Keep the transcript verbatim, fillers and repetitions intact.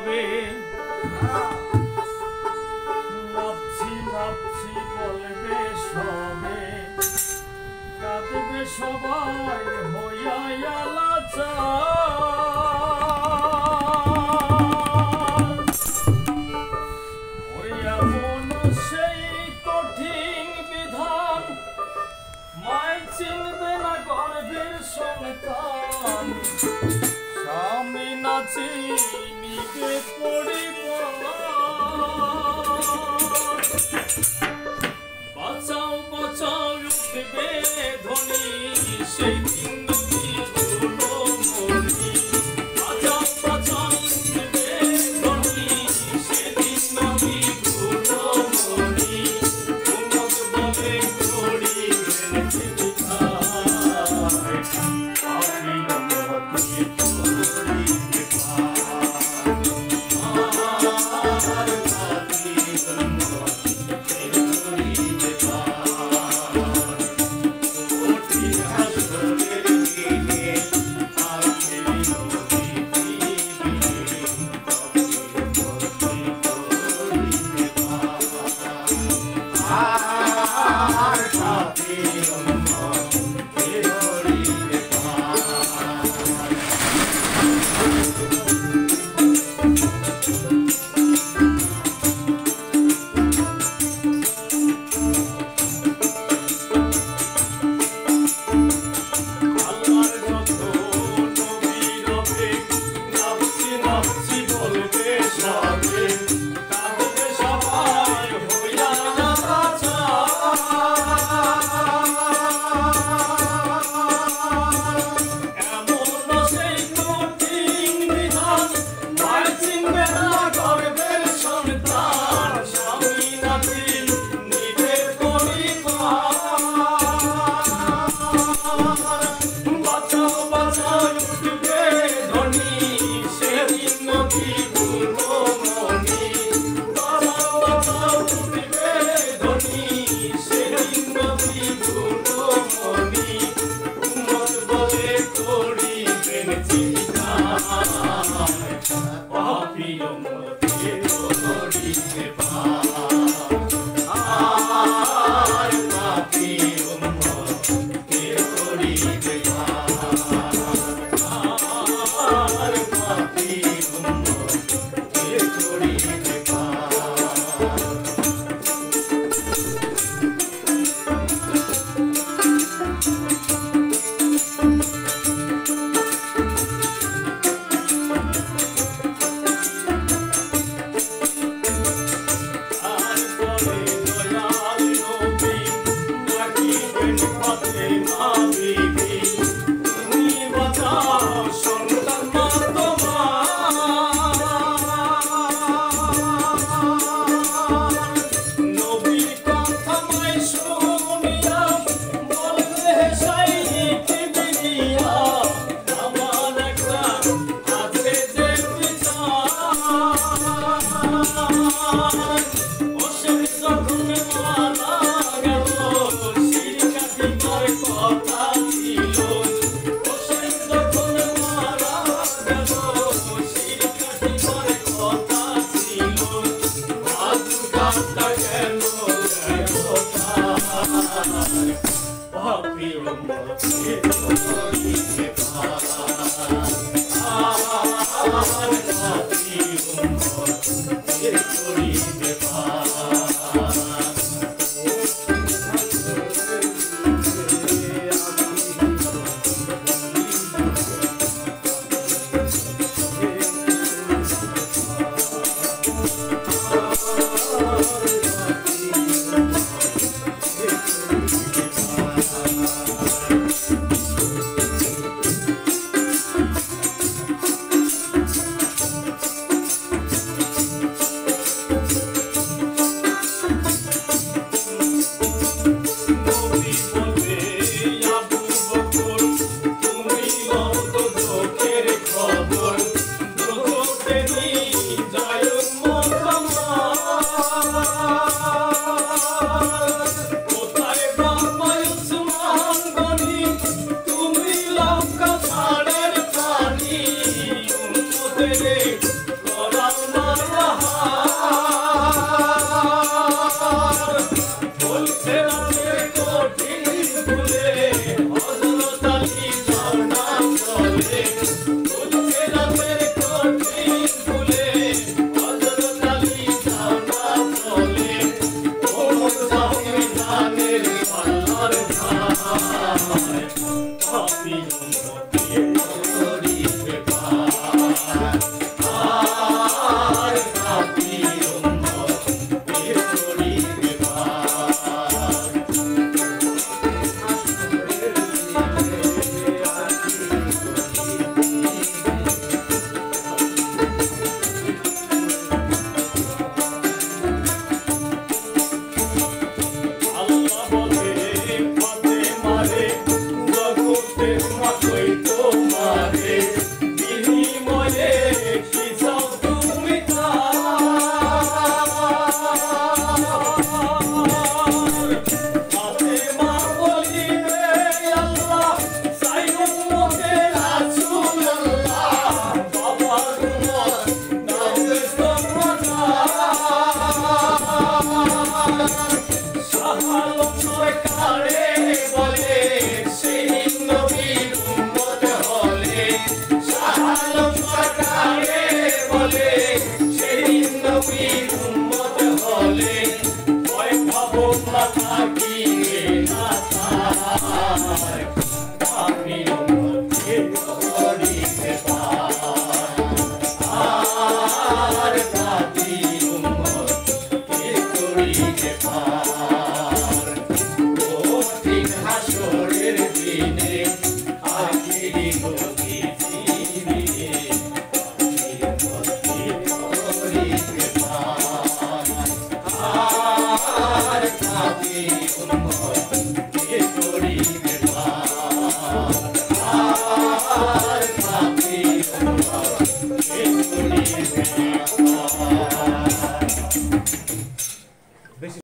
হবে নাচছি নাচছি বলবে সবে কাঁদবে সবাই হইয়া লাচার ওরে এমন সেই কঠিন বিধান মায় চিনবে না গর্ভের সন্তান স্বামী নাচি নিবে পরিবার বাঁচাও বাঁচাও উঠবে ধ্বনি সেই দিন নদী ধুলো মনি বাঁচাও বাঁচাও উঠবে ধ্বনি সেদিন নদী ধুলো মনি উম্মত বলে করিবেন বিধায় আপনি উম্মতকে করিবে পার আপনি উম্মতকে করিবে পার ওঠি হাসরের দিনে আপনি নবী দিবে আপনি উম্মতকে করিবে পার আর আপনি উম্মতকে করিবে পার আল্লাহর যত নবী রবে নাচছি নাচছি বলবে সবে কাঁদবে সবাই হইয়া লাচার এমন সেই কঠিন বিধান মায় চিনবে না গর্ভের সন্তান স্বামী নাচি নিবে পরিবার বাঁচাও বাঁচাও উঠবে ধ্বনি সেদিন নদী ধুলো মনি বাঁচাও বাঁচাও উঠবে ধ্বনি সেদিন নদী ধুলো মনি উম্মত বলে করিবেন চিন্তায় পাপী উম্মতকে করিবে পার আর পাপী উম্মতকে করিবে পার আর পাপী উম্মতকে করিবে পার তারপরে দয়াল নবী ডাকিবেন ফাতেমা বিবি তুমি বাঁচাও সন্তান মা তোমার নবীর কথা মাই শুনিয়া বলবে সাইয়্যিদ বিবিয়া আমার একটা আছে যে বিচার ওসব যখন মারা গেল শিরকাঠিমার কথা ছিল ওসব যখন মারা গেল শিরকাঠিমার কথা ছিল আজকালটা গেল পাপী উম্মতকে করিবে পার আর পাপী উম্মতকে করিবে পার সরকারে বলে সেই নবীর উম্মত হলে ভয় ভাবুক না থাকিবে না তার আমি উম্মতকে করিতে পার আর জাতি উম্মতকে করিতে পার কঠিন হাসরের দিনে আখিরি নবী দিনে আমি উম্মতকে করিতে পার আর জাতি